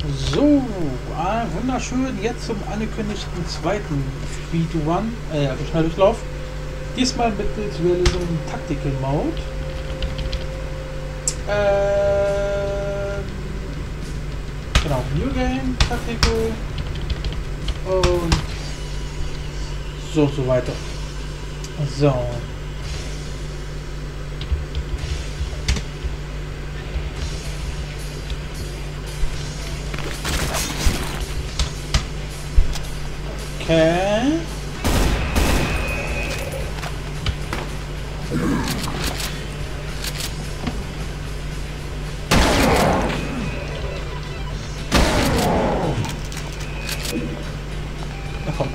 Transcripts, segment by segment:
So, wunderschön. Jetzt zum angekündigten zweiten Speedrun, Schnelldurchlauf. Diesmal mittels Realism Tactical Mode. Genau, New Game, Tactical und so weiter. So. Okay. Na komm.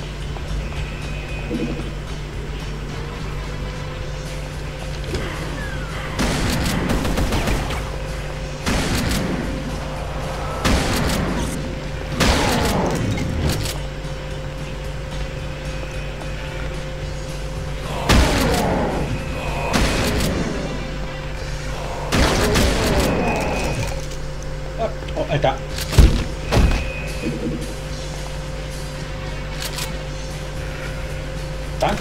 Oh, Alter. Danke.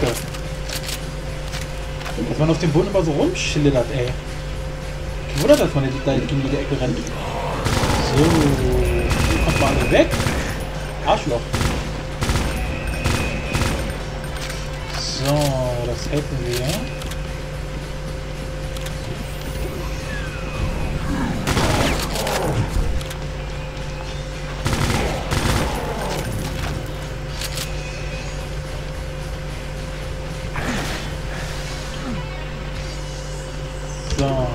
Dass man auf dem Boden immer so rumschlittert, ey. Ich wundere, dass man nicht da gegen die Ecke rennt. So. Kommt mal alle weg. Arschloch. So, das hätten wir. So.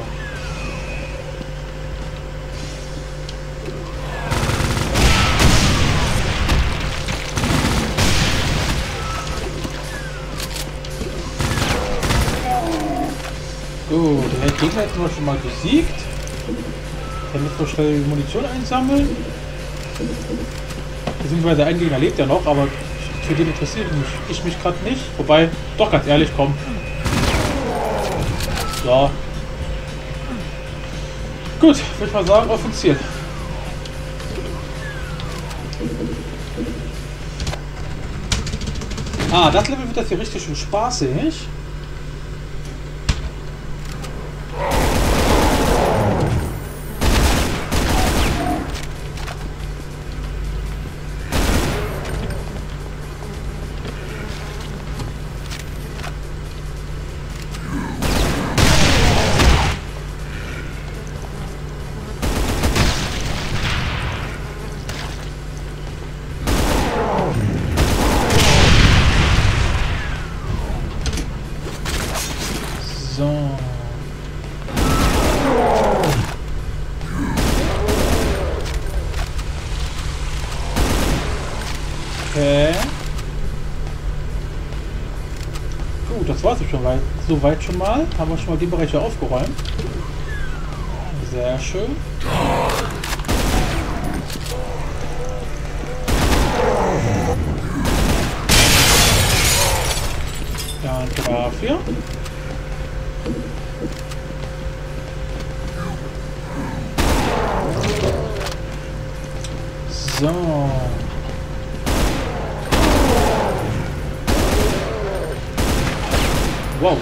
Gut, der Gegner hätten wir schon mal besiegt. Der muss so schnell Munition einsammeln. Beziehungsweise ein Gegner lebt ja noch, aber für den interessiert ich mich gerade nicht. Wobei, doch ganz ehrlich, komm. So. Gut, würde ich mal sagen, auf ins Ziel. Ah, das Level wird jetzt hier richtig schön spaßig. So. Okay. Gut, das war's schon weit. Soweit schon mal. Haben wir schon mal den Bereich hier aufgeräumt. Sehr schön. Danke dafür. So. Wow.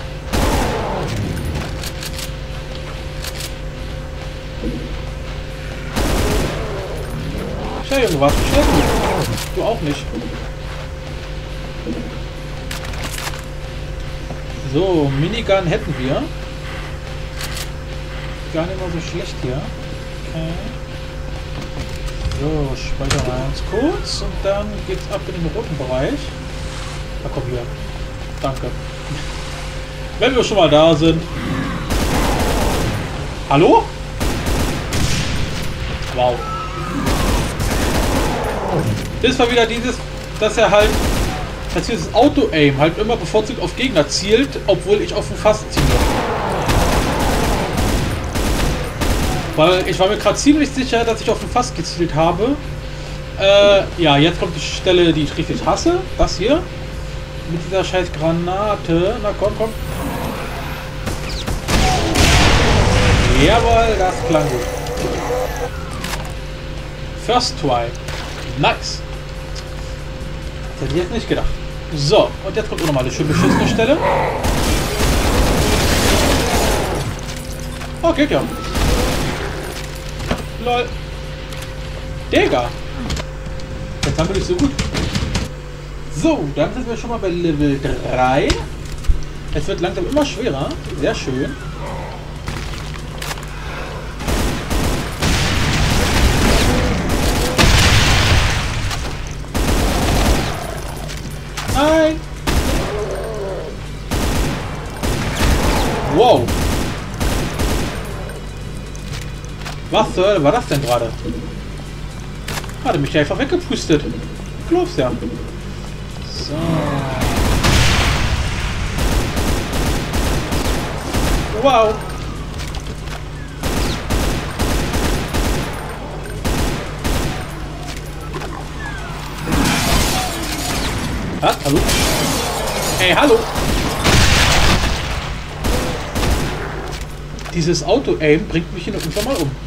Tja, Junge, warst du schnell genug? Du auch nicht. So, Minigun hätten wir. Gar nicht mal so schlecht hier. Okay. So, speichern wir uns kurz und dann geht's ab in den roten Bereich. Na komm hier. Danke. Wenn wir schon mal da sind. Hallo? Wow. Das war wieder dieses, dass er halt, dass dieses Auto-Aim halt immer bevorzugt auf Gegner zielt, obwohl ich auf den Fass ziehe. Weil ich war mir gerade ziemlich sicher, dass ich auf den Fass gezielt habe. Ja, jetzt kommt die Stelle, die ich richtig hasse. Das hier. Mit dieser scheiß Granate. Na komm, komm. Jawohl, das klang gut. First try. Nice. Das hätte ich jetzt nicht gedacht. So, und jetzt kommt auch nochmal eine schön beschissene Stelle. Oh, geht ja. Lol. Digga. Jetzt haben wir nicht so gut. So, dann sind wir schon mal bei Level 3. Es wird langsam immer schwerer. Sehr schön. Nein! Wow! Was zur Hölle war das denn gerade? Hatte mich einfach weggepustet. Glaubst ja. So. Wow! Was? Hallo? Hey, hallo! Dieses Auto-Aim bringt mich hier irgendwann mal um.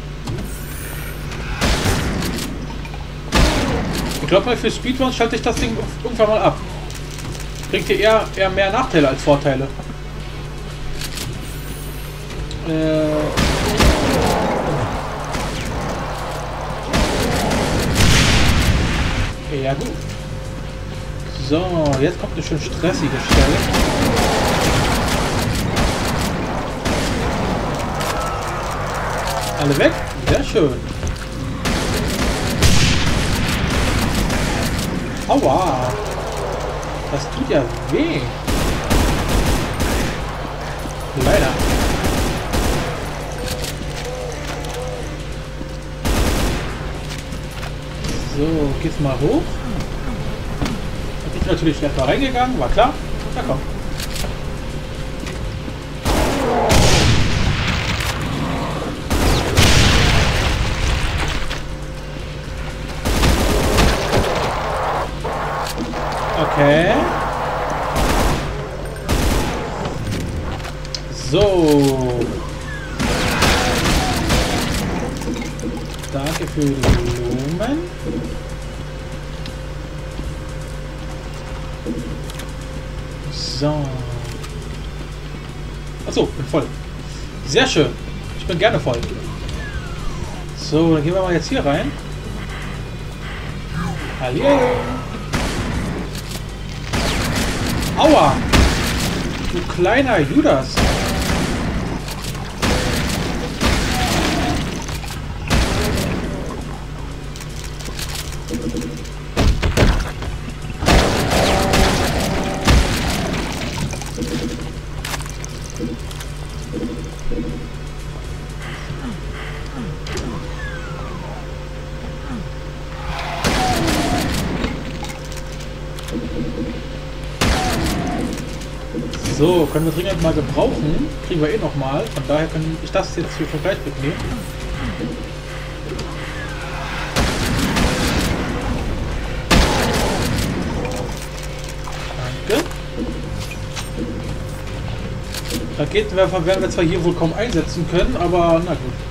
Ich glaube mal, für Speedruns schalte ich das Ding irgendwann mal ab. Bringt dir eher mehr Nachteile als Vorteile. Ja gut. So, jetzt kommt eine schön stressige Stelle. Alle weg? Sehr schön. Aua. Das tut ja weh. Leider. So, geht's mal hoch. Ich bin natürlich schlecht da reingegangen, war klar. Na komm. Okay. So. Danke für die Blumen. So. Achso, bin voll. Sehr schön. Ich bin gerne voll. So, dann gehen wir mal jetzt hier rein. Hallo. Aua! Du kleiner Judas! So, können wir dringend mal gebrauchen. Kriegen wir eh noch mal. Von daher kann ich das jetzt hier gleich mitnehmen. Danke. Raketenwerfer werden wir zwar hier wohl kaum einsetzen können, aber na gut.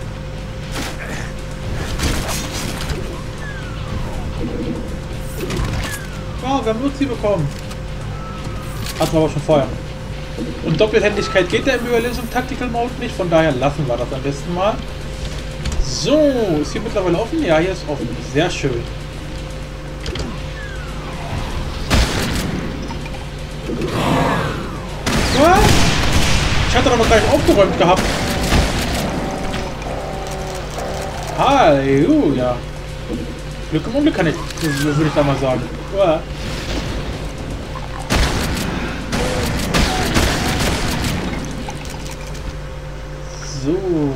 Wow, wir haben Luzi bekommen. Hatten wir aber schon vorher. Und Doppelhändigkeit geht ja im Realism Tactical Mode nicht, von daher lassen wir das am besten mal. So, ist hier mittlerweile offen? Ja, hier ist offen. Sehr schön. Was? Ich hatte doch noch gar nicht aufgeräumt gehabt. Halleluja. Glück im Unglück kann ich, würde ich da mal sagen. Uah. So.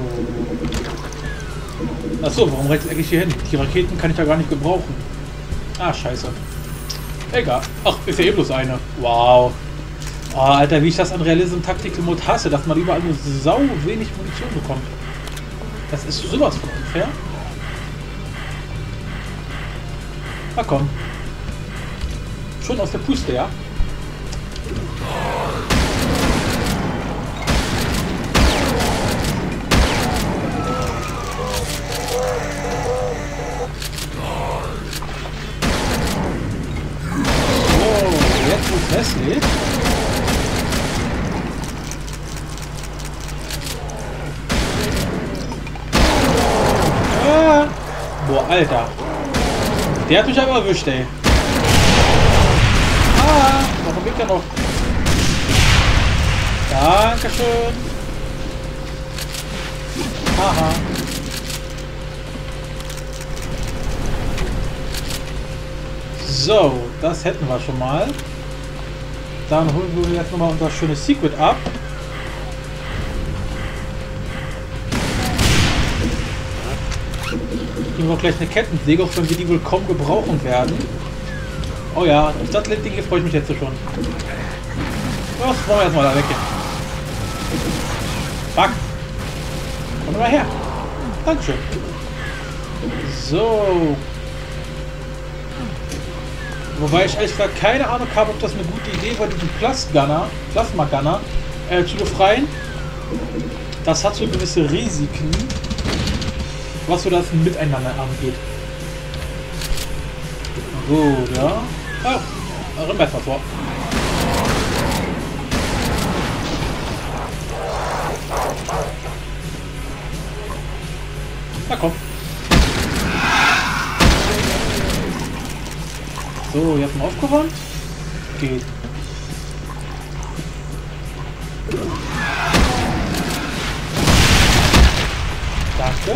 Achso, warum reicht es eigentlich hier hin? Die Raketen kann ich ja gar nicht gebrauchen. Ah, scheiße. Egal. Ach, ist ja eh bloß eine. Wow. Oh, Alter, wie ich das an Realism Tactical Mode hasse, dass man überall nur sau wenig Munition bekommt. Das ist sowas von unfair. Na komm. Schon aus der Puste, ja? lädt. Ah. Boah, Alter. Der hat mich aber erwischt, ey. Ah, warum geht er noch? Dankeschön. Haha. So, das hätten wir schon mal. Dann holen wir jetzt nochmal unser schönes Secret ab. Kriegen wir auch gleich eine Kettensäge, auch wenn wir die wohl kaum gebrauchen werden. Oh ja, auf das Ding hier freue ich mich jetzt schon. Das wollen wir erstmal da weg. Fuck. Komm mal her. Dankeschön. So. Wobei ich ehrlich gesagt keine Ahnung habe, ob das eine gute Idee war, diesen Plasma-Gunner zu befreien. Das hat so gewisse Risiken, was so das Miteinander angeht. Gut, ja. Oh, renn besser vor. Na komm. So, jetzt mal aufgeräumt. Geht. Danke.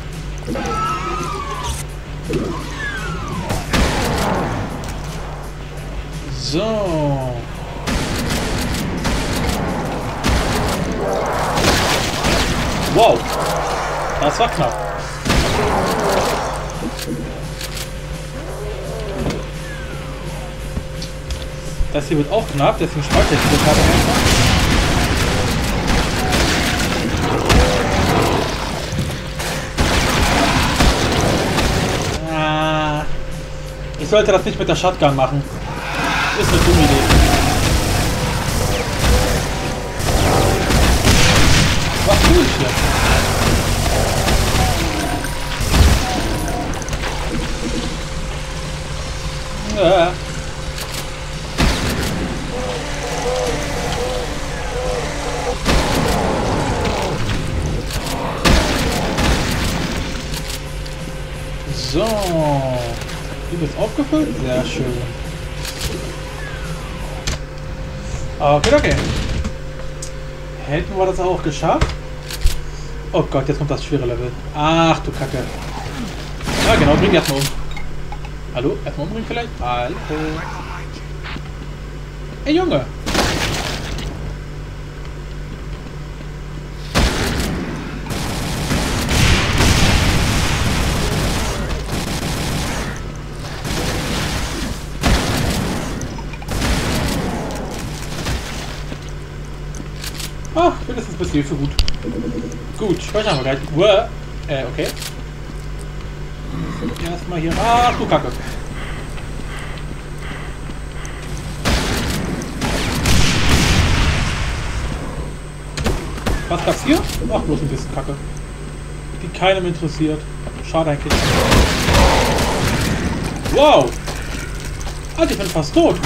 So. Wow. Das war knapp. Das hier wird auch knapp, deswegen speichere ich die Karte einfach. Ich sollte das nicht mit der Shotgun machen. Ist eine dumme Idee. Was tue ich hier? Ja. So. Du bist aufgefüllt? Sehr schön. Okay, okay. Hätten wir das auch geschafft? Oh Gott, jetzt kommt das schwere Level. Ach du Kacke. Ja genau, bring die erstmal um. Hallo? Erstmal umbringen vielleicht? Hallo. Ey Junge. Ach, mindestens bist du für gut. Gut, speichern wir gleich. Okay. Erstmal hier. Ach du Kacke. Was gab's hier? Ach, bloß ein bisschen Kacke. Die keinem interessiert. Schade eigentlich. Wow! Alter, ich bin fast tot.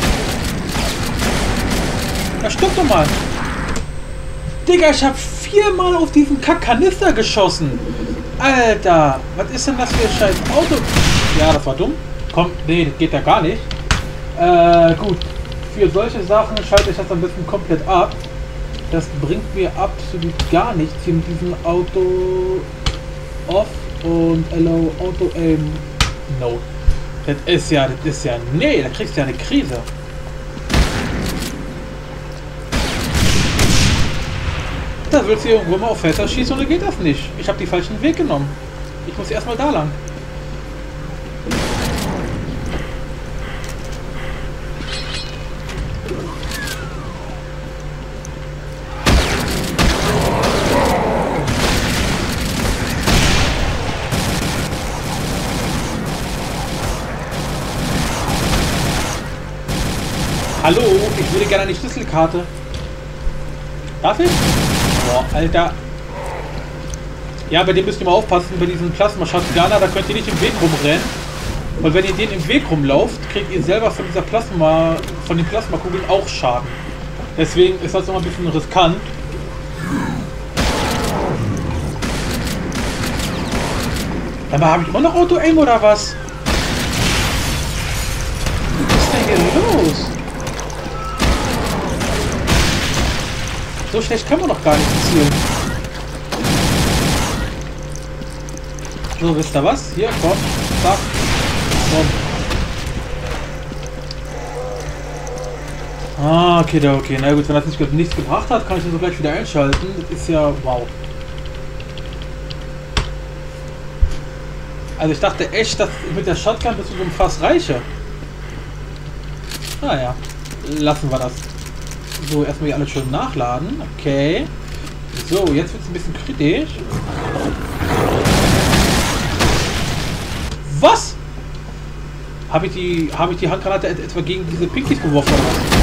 Ja, stopp doch mal. Digga, ich hab 4-mal auf diesen Kackkanister geschossen. Alter, was ist denn das für ein scheiß Auto? Ja, das war dumm. Komm, nee, das geht ja gar nicht. Gut. Für solche Sachen schalte ich das ein bisschen komplett ab. Das bringt mir absolut gar nichts hier mit diesem Auto off und allow Auto aim no. Das ist ja, nee, da kriegst du ja eine Krise. Da willst du irgendwo mal auf Fenster schießen oder geht das nicht? Ich habe die falschen Weg genommen. Ich muss erstmal da lang. Hallo, ich würde gerne eine Schlüsselkarte. Darf ich? Boah, Alter. Ja, bei dem müsst ihr mal aufpassen, bei diesem Plasma-Shotgunner, da könnt ihr nicht im Weg rumrennen. Weil wenn ihr den im Weg rumlauft, kriegt ihr selber von dieser von den Plasmakugeln auch Schaden. Deswegen ist das noch ein bisschen riskant. Aber habe ich immer noch Auto-Aim oder was? Was ist denn hier los? So schlecht kann man doch gar nicht zielen. So, wisst ihr was? Hier, komm. Zack. Komm. Ah, okay, okay. Na gut, wenn das nichts gebracht hat, kann ich das so gleich wieder einschalten. Das ist ja wow. Also ich dachte echt, dass mit der Shotgun bist du so ein Fass reicher. Naja, lassen wir das. So, erstmal hier alles schön nachladen. Okay. So, jetzt wird es ein bisschen kritisch. Was? Habe ich die Handgranate etwa gegen diese Pinkies geworfen oder was?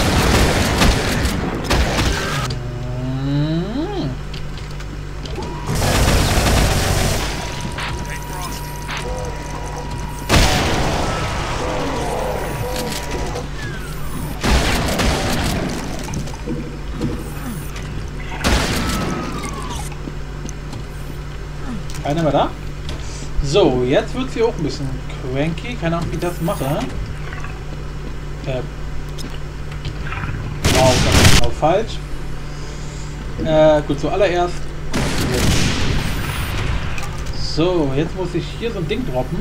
Keiner mehr da? So, jetzt wird sie auch ein bisschen cranky. Keine Ahnung, wie ich das mache. Wow, das ist genau falsch. Gut, zuallererst. So, jetzt muss ich hier so ein Ding droppen.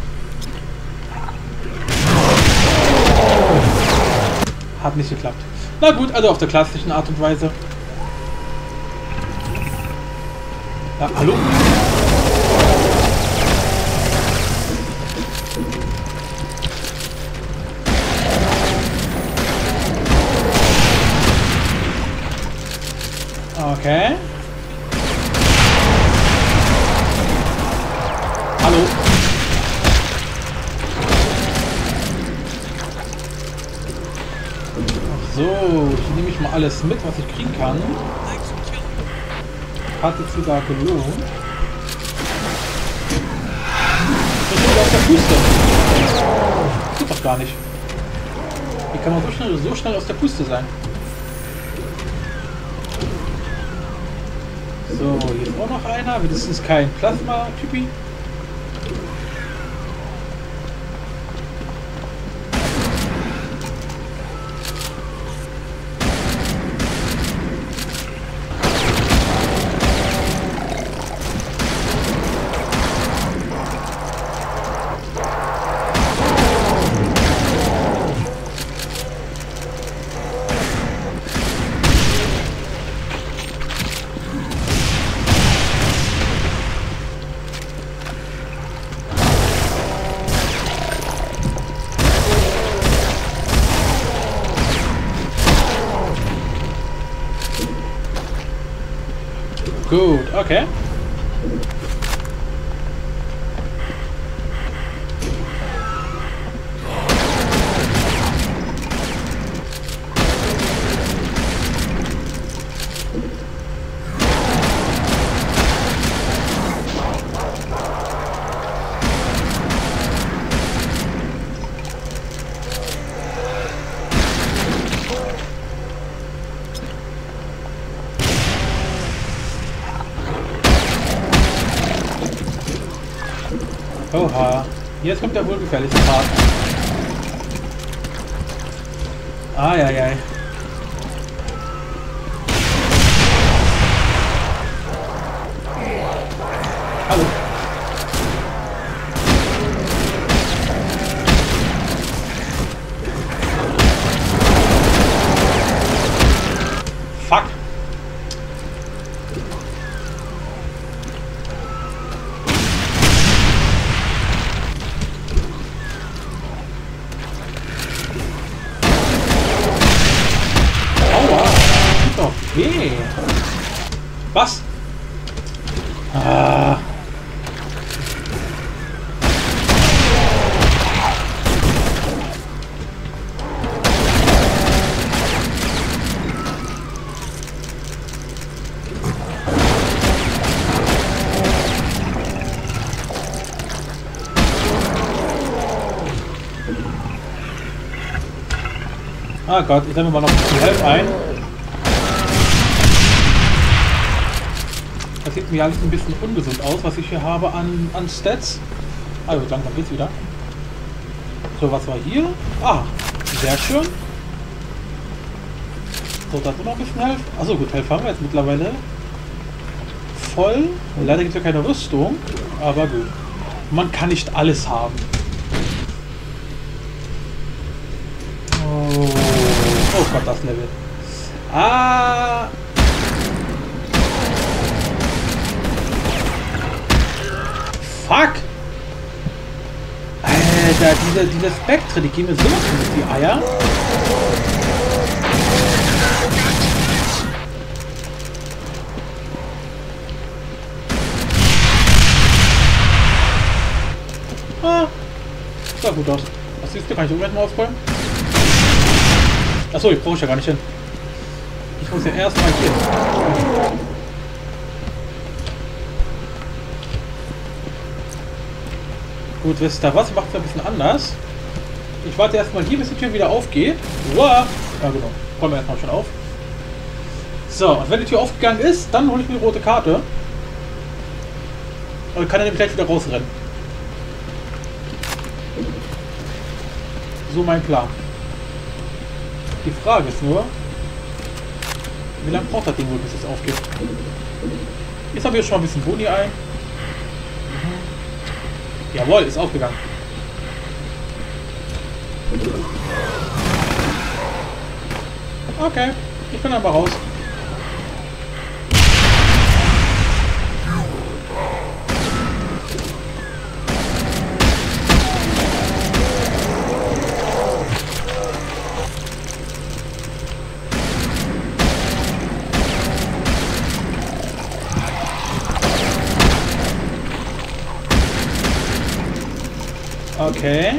Hat nicht geklappt. Na gut, also auf der klassischen Art und Weise. Ja, hallo? Okay. Hallo. So, ich nehme mal alles mit, was ich kriegen kann. Hat jetzt sogar gelohnt. Ich bin auf der Puste. Das geht doch gar nicht. Wie kann man so schnell aus der Puste sein? So, hier ist auch noch einer. Das ist kein Plasma-Typi. Gut, okay. Oha, jetzt kommt der wohl gefährlichste Part. Eieiei. Hallo. Fuck. Okay. Was? Ah. Ah Gott, ich sammle mal noch die Help ein. Das sieht mir alles ein bisschen ungesund aus, was ich hier habe an Stats. Also langsam geht's wieder. So, was war hier? Ah, sehr schön. So, da ist noch ein bisschen Health. Achso, gut, Health haben wir jetzt mittlerweile voll. Leider gibt es ja keine Rüstung, aber gut. Man kann nicht alles haben. Oh, oh Gott, das Level. Ah. Fuck! Alter, diese Spektre, die gehen mir so auf die Eier. Ah, sah gut aus. Was siehst du? Kann ich irgendwann mal aufräumen? Achso, ich brauche ja gar nicht hin. Ich muss ja erstmal hier. Gut, wisst ihr was? Ich mache es ein bisschen anders. Ich warte erstmal hier, bis die Tür wieder aufgeht. Uah. Ja, genau. Kommen wir erstmal schon auf. So, und wenn die Tür aufgegangen ist, dann hole ich mir die rote Karte. Und kann er nämlich gleich wieder rausrennen. So mein Plan. Die Frage ist nur, wie lange braucht das Ding wohl, bis es aufgeht? Jetzt haben wir schon mal ein bisschen Boni ein. Jawohl, ist aufgegangen. Okay, ich bin aber raus. Okay.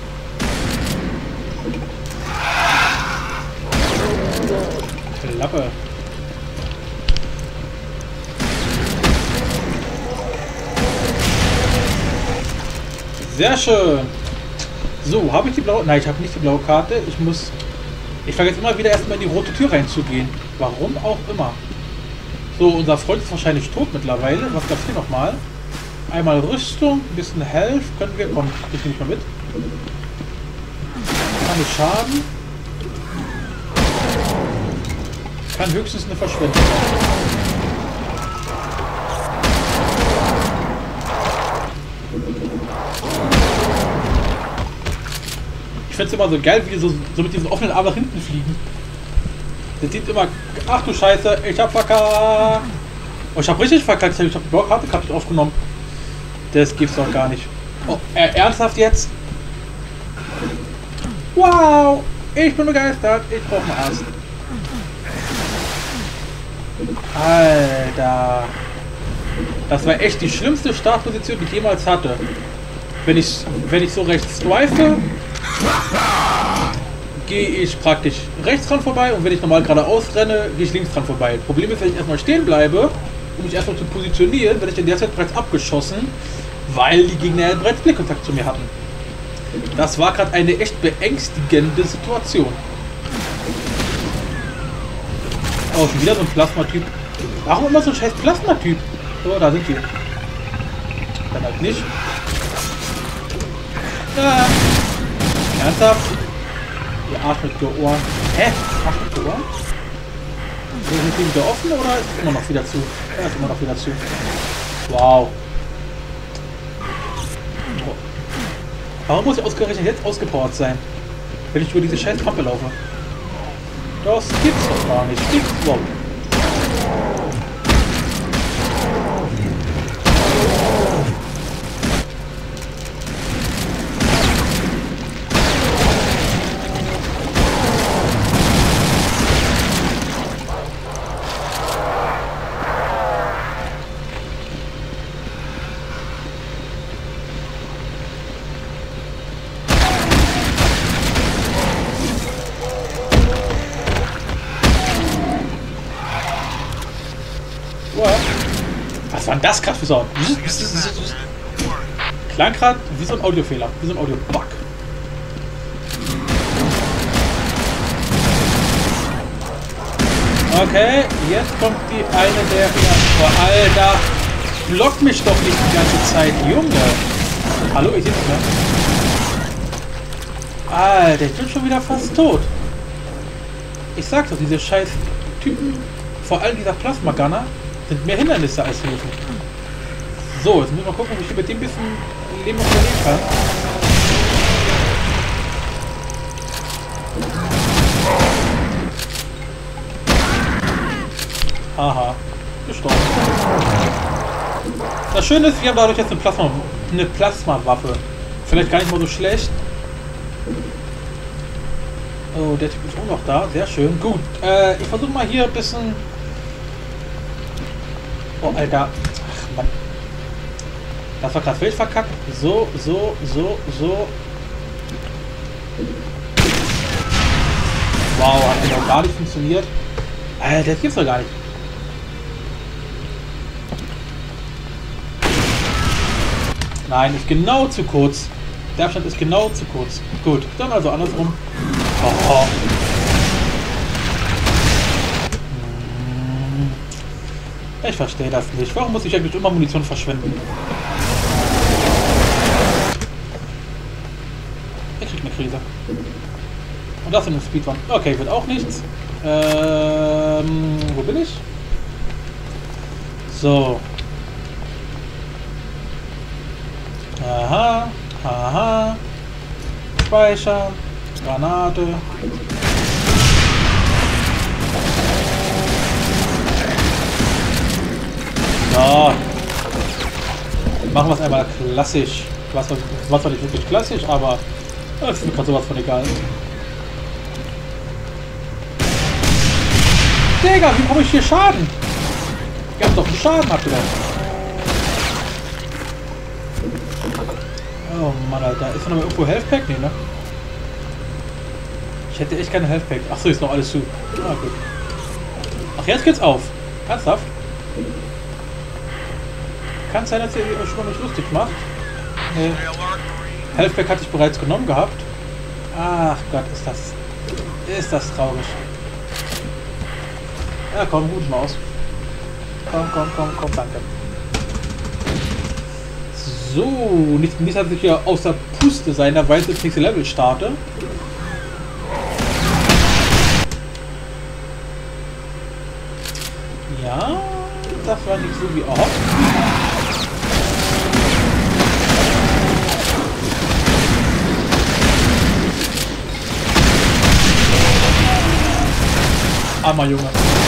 Klappe. Sehr schön. So, habe ich die blaue... Nein, ich habe nicht die blaue Karte. Ich vergesse immer wieder erstmal in die rote Tür reinzugehen. Warum auch immer. So, unser Freund ist wahrscheinlich tot mittlerweile. Was gab's hier nochmal? Einmal Rüstung, ein bisschen Health. Können wir... Komm, ich nehme mich mal mit. Kann nicht schaden. Kann höchstens eine Verschwendung sein. Ich finde es immer so geil, wie die so mit diesen offenen Armen nach hinten fliegen. Das sieht immer... Ach du Scheiße, ich hab verkackt. Oh, ich hab richtig verkackt. Ich hab die Blaukarte gerade nicht aufgenommen. Das gibt's doch gar nicht. Oh, ernsthaft jetzt? Wow! Ich bin begeistert. Ich brauche einen Arzt. Alter. Das war echt die schlimmste Startposition, die ich jemals hatte. Wenn ich so rechts strife, gehe ich praktisch rechts dran vorbei und wenn ich normal geradeaus renne, gehe ich links dran vorbei. Problem ist, wenn ich erstmal stehen bleibe, um mich erstmal zu positionieren, werde ich in der Zeit bereits abgeschossen, weil die Gegner bereits Blickkontakt zu mir hatten. Das war gerade eine echt beängstigende Situation. Oh, schon wieder so ein Plasmatyp. Warum immer so ein scheiß Plasmatyp? So, da sind die. Dann halt nicht. Ah. Ernsthaft? Ihr Arsch mit Ohren. Hä? Arsch mit Ohren? Sind die wieder offen oder ist es immer noch wieder zu? Ja, ist immer noch wieder zu. Wow. Warum muss ich ausgerechnet jetzt ausgepowert sein? Wenn ich über diese scheiß Pampe laufe? Das gibt's doch gar nicht. Gibt's überhaupt. Was war denn das gerade für so? Klang gerade wie so ein Audiofehler, wie so ein Audio-Bug. Okay, jetzt kommt die eine der... Oh, Alter! Block mich doch nicht die ganze Zeit, Junge! Hallo, ich sitze da. Alter, ich bin schon wieder fast tot. Ich sag's doch, diese scheiß Typen, vor allem dieser Plasma-Gunner, sind mehr Hindernisse als Hilfen. So, jetzt müssen wir gucken, wie ich mit dem bisschen Leben noch überleben kann. Aha, gestorben. Das Schöne ist, wir haben dadurch jetzt eine Plasma-Waffe. Vielleicht gar nicht mal so schlecht. Oh, der Typ ist auch noch da. Sehr schön. Gut. Ich versuche mal hier ein bisschen... Oh, Alter. Ach, Mann. Das war gerade völlig verkackt. So. Wow, hat ja auch gar nicht funktioniert. Alter, das gibt's doch gar nicht. Nein, ist genau zu kurz. Der Abstand ist genau zu kurz. Gut, dann also andersrum. Oh. Ich verstehe das nicht. Warum muss ich eigentlich immer Munition verschwenden? Ich krieg eine Krise. Und das in einem Speedrun. Okay, wird auch nichts. Wo bin ich? So. Aha. Speichern. Granate. So. Machen wir es einmal klassisch. Was war nicht wirklich klassisch, aber das ist mir gerade sowas von egal. Digga, wie komme ich hier Schaden? Ihr habt doch einen Schaden abgenommen. Oh Mann, Alter. Ist da noch irgendwo Healthpack? Nee, ne? Ich hätte echt keine Healthpack. Achso, ist noch alles zu. Ah, gut. Ach, jetzt geht's auf. Ernsthaft? Kann sein, dass ihr schon mal nicht lustig macht. Nee. Healthpack hatte ich bereits genommen gehabt. Ach Gott, ist das traurig. Ja, komm, gut mal aus. Komm, danke. So, nicht dass ich hier außer Puste sein, da weiß ich das nächste Level starte. Ja, das war nicht so wie erhofft. Armer Junge.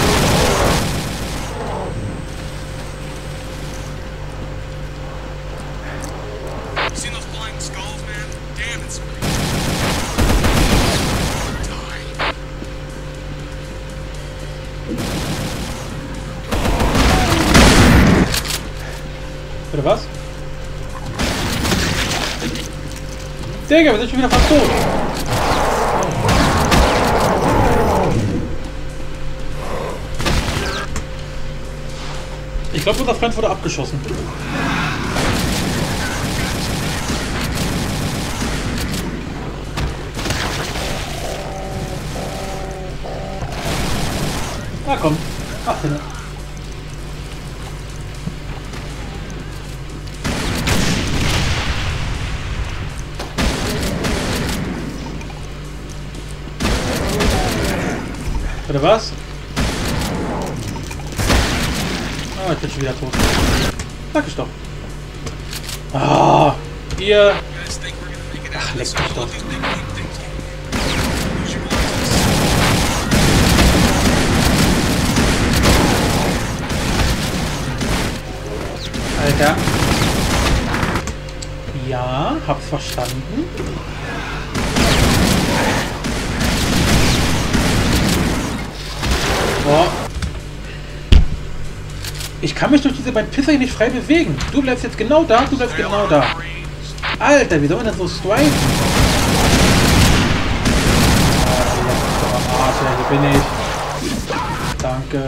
Bitte was? Digga, wir sind schon wieder fast tot. Ich glaube, unser Freund wurde abgeschossen. Na komm. Ach, Himmel. Oder was? Ah, ich bin schon wieder tot. Sag ich doch. Ah, ihr... Ach, leck mich doch. Alter. Ja, hab's verstanden. Boah. Ich kann mich durch diese beiden Pisser hier nicht frei bewegen. Du bleibst jetzt genau da, du bleibst genau da. Alter, wie soll man das so striken? Arsch, hier bin ich. Danke.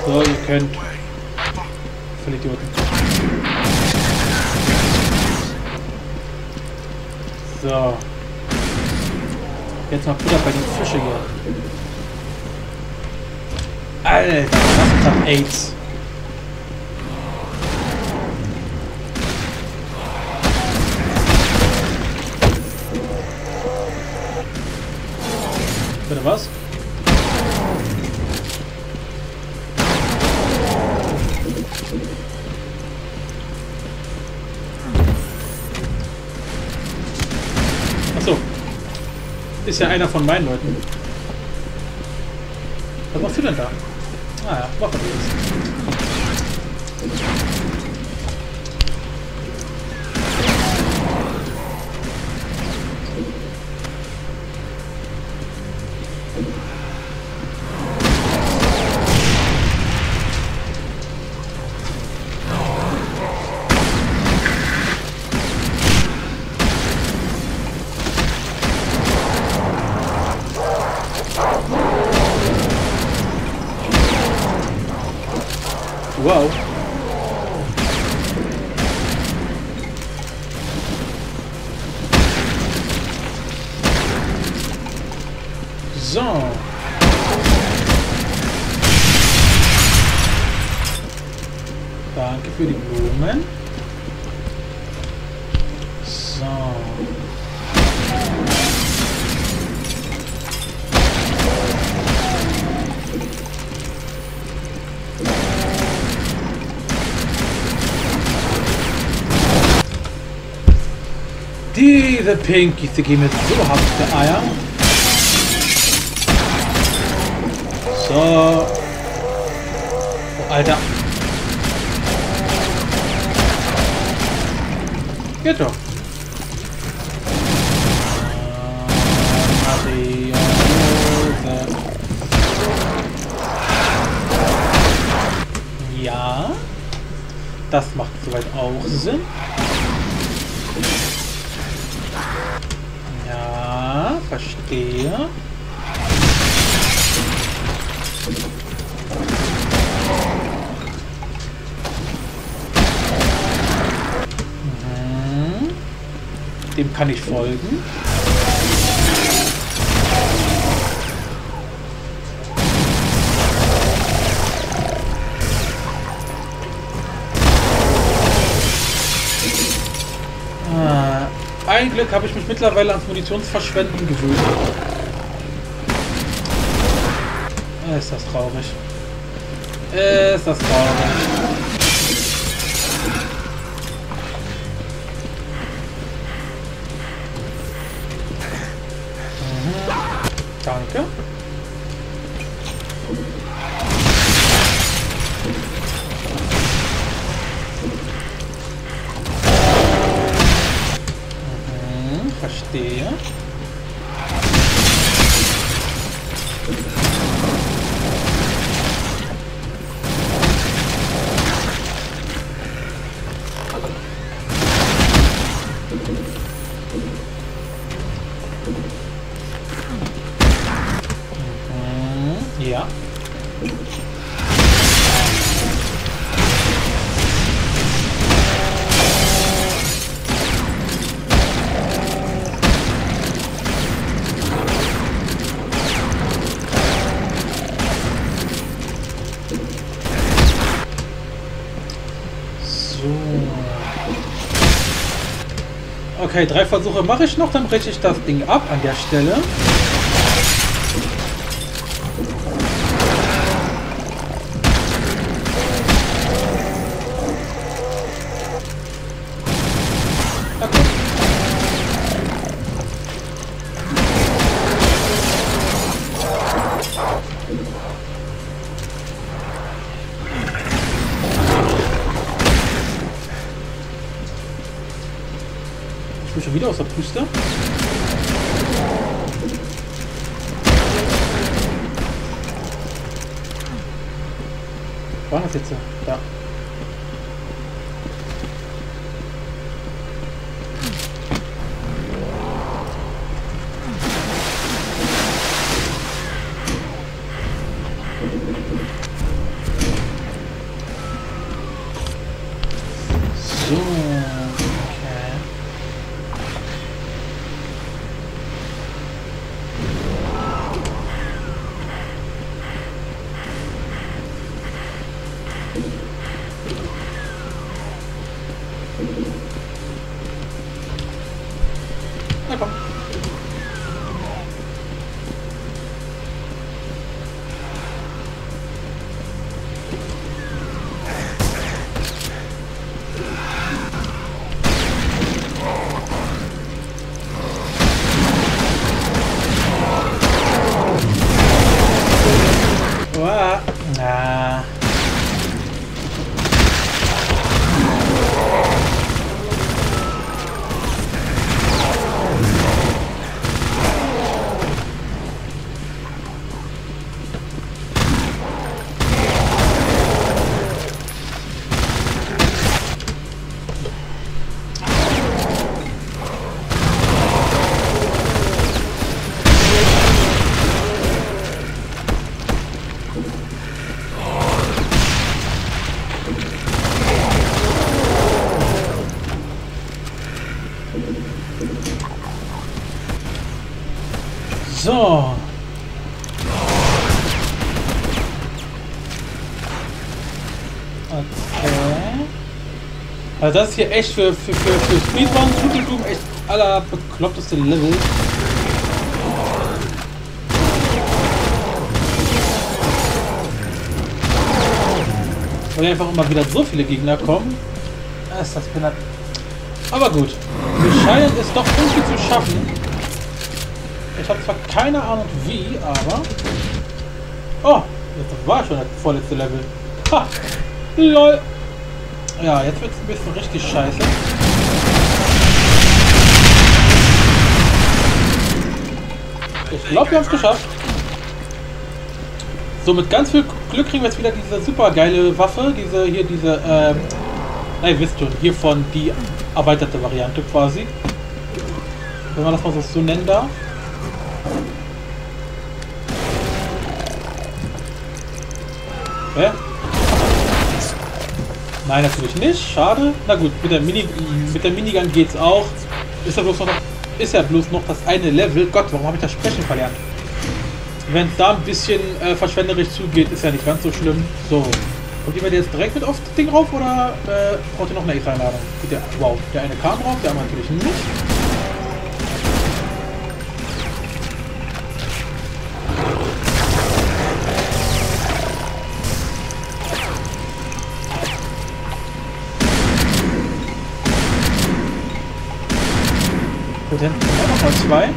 So, ihr könnt. Vollidioten. So. Jetzt mal Butter bei den Fische hier. Alter, das hat AIDS. Bitte was? Achso. Ist ja einer von meinen Leuten. Was machst du denn da? Ah ja, mach mal das. Wow. So. Danke für die Blumen. So. Diese Pinkies, die gehen mir so hart auf die Eier. So. Oh, Alter. Geht doch. Ja. Das macht soweit auch Sinn. Ja, verstehe. Dem kann ich folgen. Ein Glück habe ich mich mittlerweile ans Munitionsverschwenden gewöhnt. Ist das traurig. Ist das traurig. Danke. Verstehe. Ja. Okay, 3 Versuche mache ich noch, dann breche ich das Ding ab an der Stelle. Okay. Ich bin schon wieder aus der Puste. Wo war das jetzt? Da. Na komm. Uah. Na. So. Okay. Also das ist hier echt für Speedrun, Shooting echt aller bekloppteste Level. Weil einfach immer wieder so viele Gegner kommen. Das ist das Penat. Aber gut. Wir scheinen es doch irgendwie zu schaffen. Ich habe zwar keine Ahnung wie, aber... Oh, jetzt war schon das vorletzte Level. Ha! LOL! Ja, jetzt wird es ein bisschen richtig scheiße. Ich glaube, wir haben es geschafft. So, mit ganz viel Glück kriegen wir jetzt wieder diese super geile Waffe. Diese, ihr wisst schon, hiervon die erweiterte Variante quasi. Wenn man das mal so nennen darf. Hä? Nein, natürlich nicht. Schade. Na gut, mit der Minigun geht's auch. Ist ja bloß noch das eine Level. Gott, warum habe ich das Sprechen verlernt? Wenn es da ein bisschen verschwenderisch zugeht, ist ja nicht ganz so schlimm. So. Kommt jemand jetzt direkt mit auf das Ding rauf oder braucht ihr noch eine extra Einladung? Wow, der eine kam drauf, der andere natürlich nicht. Gut, hinten auch noch mal zwei.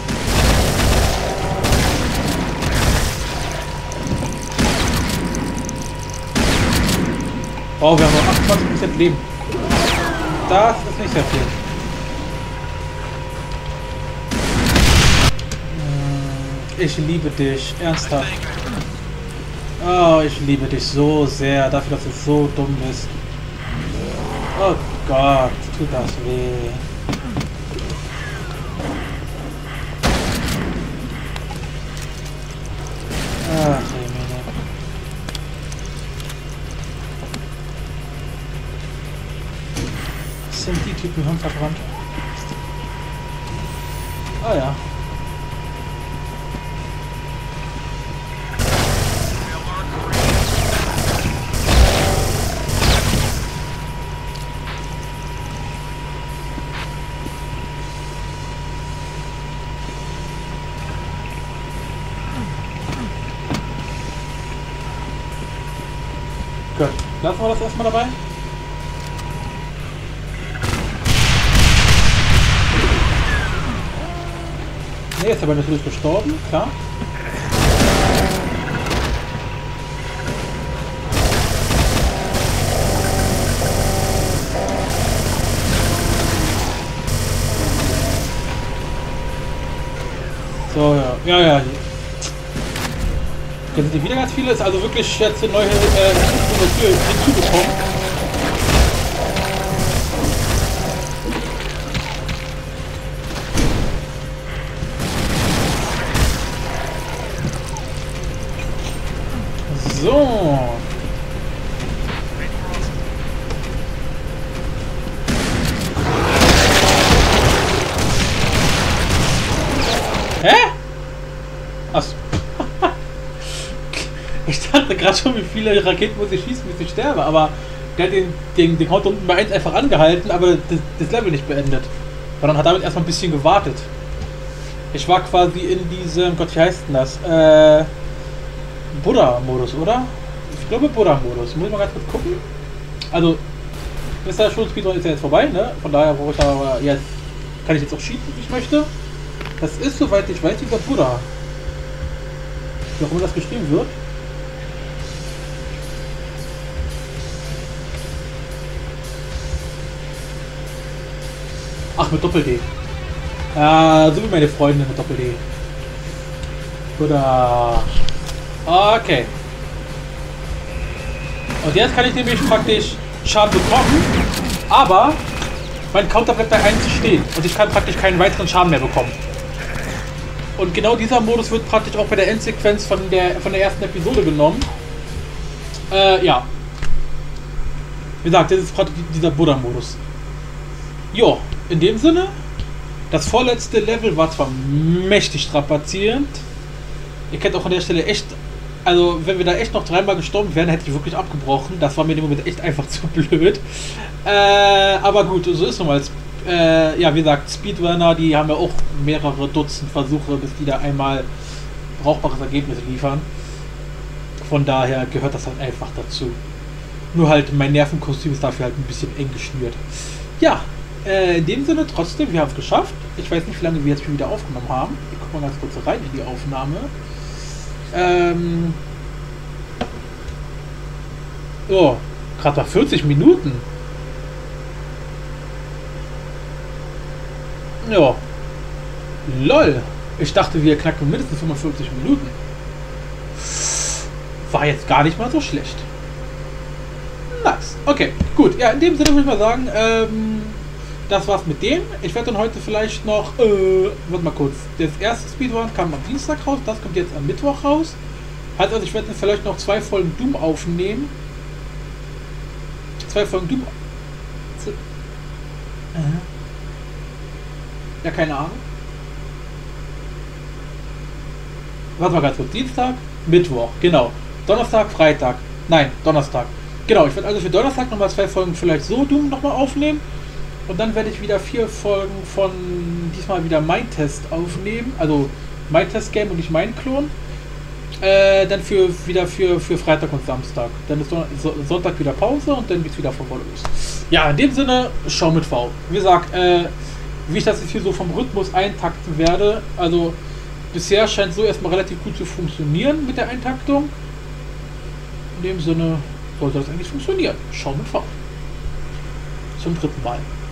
Oh, wir haben noch 28% Leben. Das ist nicht sehr viel. Ich liebe dich, ernsthaft. Oh, ich liebe dich so sehr, dafür, dass du so dumm bist. Oh Gott, tut das weh. Ach, Jemine. Was sind die Typen Hirn verbrannt? Ah ja. Gut, lassen wir das erstmal dabei. Ne, ist aber natürlich gestorben, klar. So, ja. Jetzt sind wieder ganz viele, ist also wirklich jetzt eine neue Tür hinzugekommen. So. Hä? Achso. Ich dachte gerade schon, wie viele Raketen muss ich schießen, bis ich sterbe, aber der hat den Count unten bei 1 einfach angehalten, aber das Level nicht beendet. Sondern hat damit erstmal ein bisschen gewartet. Ich war quasi in diesem, Gott, wie heißt denn das? Buddha-Modus, oder? Ich glaube Buddha-Modus. Muss ich mal ganz kurz gucken. Also, ist der Speedrun ist ja jetzt vorbei, ne? Von daher brauche ich aber jetzt, kann ich jetzt auch schießen, wie ich möchte. Das ist, soweit ich weiß, dieser Buddha. Wie auch immer das geschrieben wird. Ach, mit Doppel-D. So wie meine Freundin mit Doppel-D. Oder... Okay. Und jetzt kann ich nämlich praktisch Schaden bekommen, aber mein Counter bleibt bei 1 stehen und ich kann praktisch keinen weiteren Schaden mehr bekommen. Und genau dieser Modus wird praktisch auch bei der Endsequenz von der ersten Episode genommen. Ja. Wie gesagt, das ist praktisch dieser Buddha-Modus. Jo, in dem Sinne, das vorletzte Level war zwar mächtig strapazierend. Ihr kennt auch an der Stelle echt, also wenn wir da echt noch 3-mal gestorben wären, hätte ich wirklich abgebrochen. Das war mir in dem Moment echt einfach zu blöd. Aber gut, so ist nun mal. Ja, wie gesagt, Speedrunner, die haben ja auch mehrere Dutzend Versuche, bis die da einmal brauchbares Ergebnis liefern. Von daher gehört das halt einfach dazu. Nur halt, mein Nervenkostüm ist dafür halt ein bisschen eng geschnürt. Ja, in dem Sinne trotzdem, wir haben es geschafft. Ich weiß nicht, wie lange wir jetzt schon wieder aufgenommen haben. Ich gucke mal ganz kurz rein in die Aufnahme. Oh, gerade mal 40 Minuten. Ja. Lol. Ich dachte, wir knacken mindestens 45 Minuten. War jetzt gar nicht mal so schlecht. Nice. Okay, gut. Ja, in dem Sinne würde ich mal sagen, das war's mit dem. Ich werde dann heute vielleicht noch, warte mal kurz. Das erste Speedrun kam am Dienstag raus, das kommt jetzt am Mittwoch raus. Heißt also, ich werde dann vielleicht noch 2 Folgen Doom aufnehmen. 2 Folgen Doom. Ja, keine Ahnung. Warte mal ganz kurz. Dienstag, Mittwoch, genau. Donnerstag, Freitag. Nein, Donnerstag. Genau, ich werde also für Donnerstag nochmal 2 Folgen vielleicht so Doom nochmal aufnehmen. Und dann werde ich wieder 4 Folgen von diesmal wieder mein Test aufnehmen. Also mein Test-Game und nicht mein Klon. Dann wieder für Freitag und Samstag. Dann ist Sonntag wieder Pause und dann geht es wieder von vorne los. Ja, in dem Sinne, schau mit V. Wie gesagt, wie ich das jetzt hier so vom Rhythmus eintakten werde. Also bisher scheint so erstmal relativ gut zu funktionieren mit der Eintaktung. In dem Sinne sollte das eigentlich funktionieren. Schau mit V. Zum 3. Mal.